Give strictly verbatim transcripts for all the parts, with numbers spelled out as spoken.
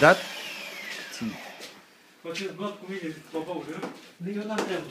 dat? Ține. Faceți bat cu mine, babau, da? Eu n-am treabă.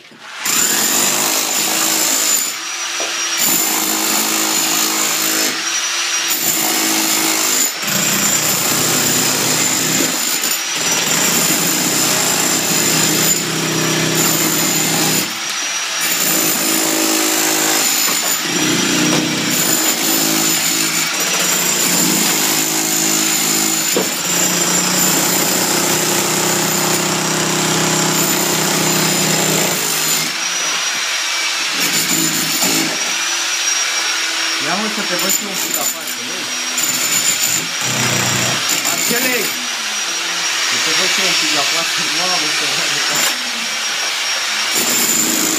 Ia mă să te văd și un pic la față, vezi? Marcele! Să te văd și un pic la față, mamă, să văd.